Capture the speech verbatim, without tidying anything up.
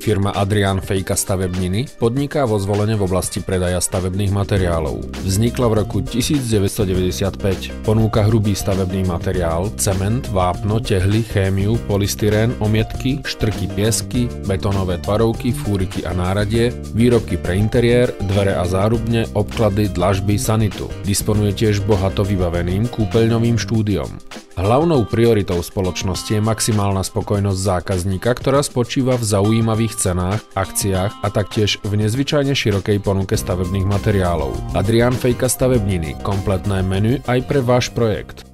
Firma Adrián Fejka stavebniny podniká vo Zvolene v oblasti predaja stavebných materiálov. Vznikla v roku devätnásťstodeväťdesiatpäť. Ponúka hrubý stavebný materiál, cement, vápno, tehly, chémiu, polystyrén, omietky, štrky, piesky, betónové tvarovky, fúriky a náradie, výrobky pre interiér, dvere a zárubne, obklady, dlažby, sanitu. Disponuje tiež bohato vybaveným kúpeľňovým štúdiom. Hlavnou prioritou spoločnosti je maximálna spokojnosť zákazníka, ktorá spočíva v zaujímavých cenách, akciách a taktiež v nezvyčajne širokej ponuke stavebných materiálov. Adrián Fejka stavebniny, kompletné menu aj pre váš projekt.